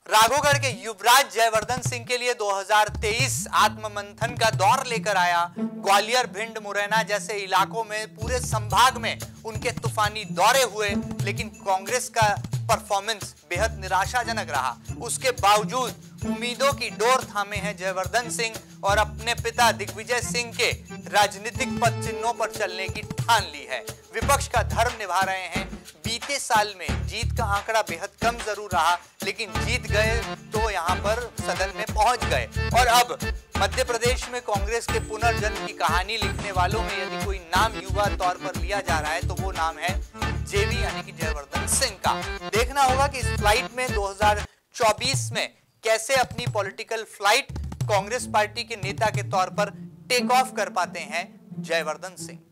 राघोगढ़ के युवराज जयवर्धन सिंह के लिए 2023 आत्ममंथन का दौर लेकर आया। ग्वालियर, भिंड, मुरैना जैसे इलाकों में पूरे संभाग में उनके तूफानी दौरे हुए, लेकिन कांग्रेस का परफॉर्मेंस बेहद निराशाजनक रहा। उसके बावजूद उम्मीदों की डोर थामे हैं जयवर्धन सिंह और अपने पिता दिग्विजय सिंह के राजनीतिक पद चिन्हों पर चलने की ठान ली है। विपक्ष का धर्म निभा रहे हैं। बीते साल में जीत का आंकड़ा बेहद कम जरूर रहा, लेकिन जीत गए तो यहां पर सदन में पहुंच गए। और अब मध्य प्रदेश में कांग्रेस के पुनर्जन्म की कहानी लिखने वालों में यदि कोई नाम युवा तौर पर लिया जा रहा है तो वो नाम है जेवी यानी कि जयवर्धन सिंह का। देखना होगा कि इस फ्लाइट में 2024 में कैसे अपनी पॉलिटिकल फ्लाइट कांग्रेस पार्टी के नेता के तौर पर टेक ऑफ कर पाते हैं जयवर्धन सिंह।